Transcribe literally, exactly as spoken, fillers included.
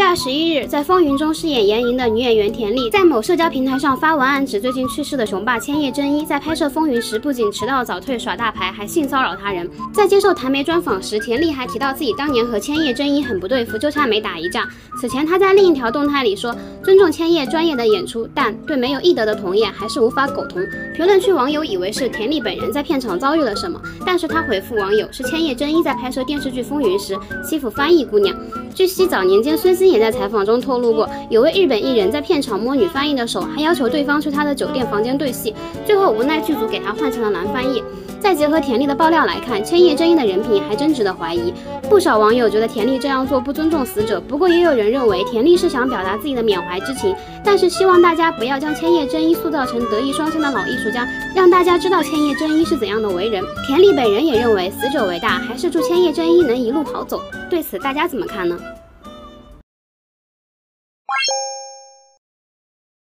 月十一日，在《风云》中饰演严莹的女演员田丽，在某社交平台上发文暗指最近去世的雄霸千叶真一在拍摄《风云》时不仅迟到早退耍大牌，还性骚扰他人。在接受台媒专访时，田丽还提到自己当年和千叶真一很不对付，就差没打一架。此前，她在另一条动态里说，尊重千叶专业的演出，但对没有艺德的同业还是无法苟同。评论区网友以为是田丽本人在片场遭遇了什么，但是她回复网友是千叶真一在拍摄电视剧《风云》时欺负翻译姑娘。据悉，早年间孙兴也在采访中透露过，有位日本艺人在片场摸女翻译的手，还要求对方去他的酒店房间对戏，最后无奈剧组给他换成了男翻译。再结合田丽的爆料来看，千叶真一的人品还真值得怀疑。不少网友觉得田丽这样做不尊重死者，不过也有人认为田丽是想表达自己的缅怀之情，但是希望大家不要将千叶真一塑造成德艺双馨的老艺术家，让大家知道千叶真一是怎样的为人。田丽本人也认为死者为大，还是祝千叶真一能一路好走。对此大家怎么看呢？